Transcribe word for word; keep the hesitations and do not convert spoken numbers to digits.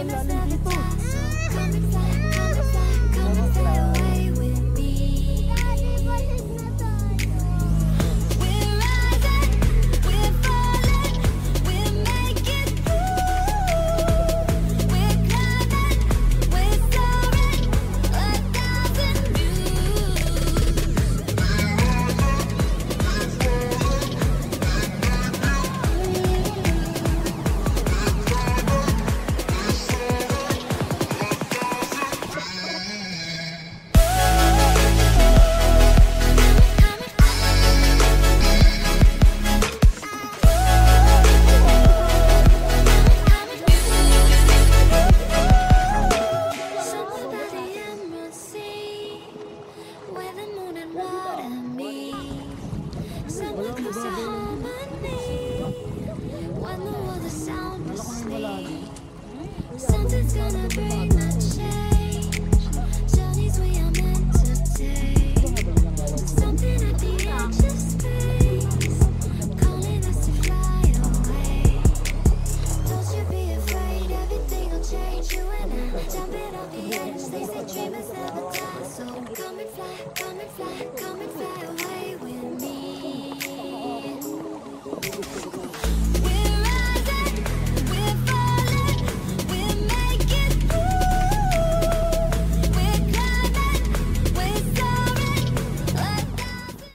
Something's gonna bring the change. Journeys we are meant to take. Something at the edge of space, calling us to fly away. Don't you be afraid, everything will change. You and I, jumping off the edge. They say dreamers never